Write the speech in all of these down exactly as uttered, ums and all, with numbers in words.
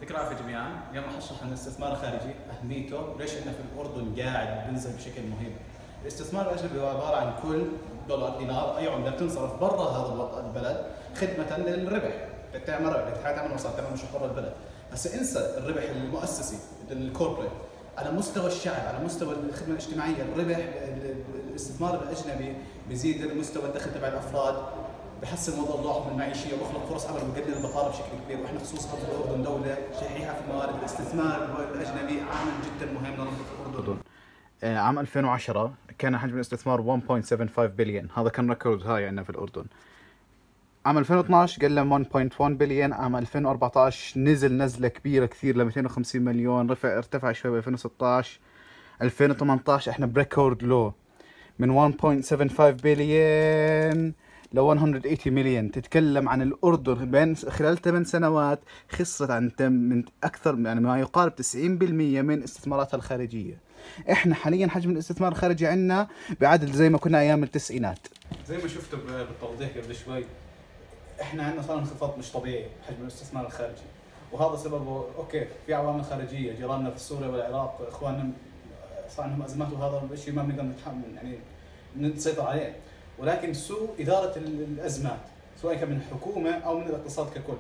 يعطيك العافيه جميعا. اليوم راح اشرح عن الاستثمار الخارجي، اهميته وليش احنا في الاردن قاعد بنزل بشكل مهم. الاستثمار الاجنبي هو عباره عن كل دولار دينار اي عمله بتنصرف برا هذا البلد خدمه للربح، بدك تعمل ربح، بدك تعمل مصاري، تعمل مشروع برا البلد. هسه انسى الربح المؤسسي الكوربريت، على مستوى الشعب، على مستوى الخدمه الاجتماعيه، الربح الاستثمار الاجنبي بيزيد مستوى الدخل تبع الافراد، بحسن وضع ضعفهم المعيشيه وبخلق فرص عمل وبقلل البطاله بشكل كبير، واحنا خصوصا في الاردن دوله شحيحه في الموارد، الاستثمار الاجنبي عامل جدا مهم لنهضه الاردن. عام ألفين وعشرة كان حجم الاستثمار واحد فاصلة سبعة خمسة بليون، هذا كان ريكورد هاي عندنا في الأردن. عام ألفين واثناشر قل واحد فاصلة واحد بليون، عام ألفين وأربعطعش نزل نزلة كبيرة كثير ل مئتين وخمسين مليون، رفع ارتفع شوي ب ألفين وستطعش. ألفين وثمنطعش احنا بريكورد لو من واحد فاصلة سبعة خمسة بليون ل مئة وثمانين مليون. تتكلم عن الأردن بين خلال ثمان سنوات خسرت عن من أكثر يعني ما يقارب تسعين بالمئة من استثماراتها الخارجية. احنا حاليا حجم الاستثمار الخارجي عندنا بعدل زي ما كنا ايام التسعينات. زي ما شفتوا بالتوضيح قبل شوي، احنا عندنا صار انخفاض مش طبيعي بحجم الاستثمار الخارجي، وهذا سببه اوكي في عوامل خارجيه، جيراننا في سوريا والعراق اخواننا صار عندهم ازمات، وهذا الشيء ما بنقدر نتحمل يعني نسيطر عليه، ولكن سوء اداره الازمات سواء كان من الحكومه او من الاقتصاد ككل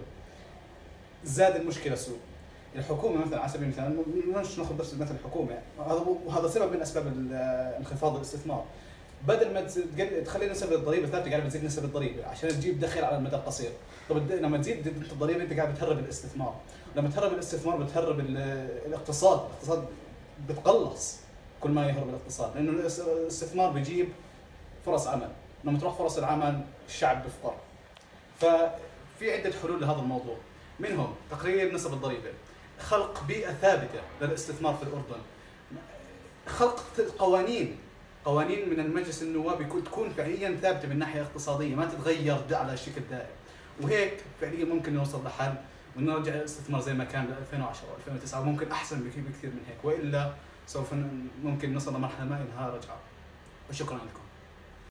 زاد المشكله. سوء الحكومه مثلا على سبيل المثال، مش ناخذ بس مثل الحكومه، وهذا سبب من اسباب انخفاض الاستثمار. بدل ما تخلي نسب الضريبه ثابته قاعد بتزيد نسب الضريبه عشان تجيب دخل على المدى القصير. طب لما تزيد الضريبه انت قاعد بتهرب الاستثمار، لما تهرب الاستثمار بتهرب الاقتصاد، الاقتصاد بتقلص كل ما يهرب الاقتصاد، لانه الاستثمار بيجيب فرص عمل، لما تروح فرص العمل الشعب بيفقر. ففي عده حلول لهذا الموضوع، منهم تقليل نسب الضريبه، خلق بيئه ثابته للاستثمار في الاردن، خلق قوانين قوانين من المجلس النواب يكون تكون فعليا ثابته من ناحيه اقتصاديه، ما تتغير على شكل دائم، وهيك فعليا ممكن نوصل لحل ونرجع الاستثمار زي ما كان ب ألفين وعشرة و ألفين وتسعة، وممكن احسن بكثير من هيك، والا سوف ممكن نصل لمرحله ما لها رجعه. وشكرا لكم.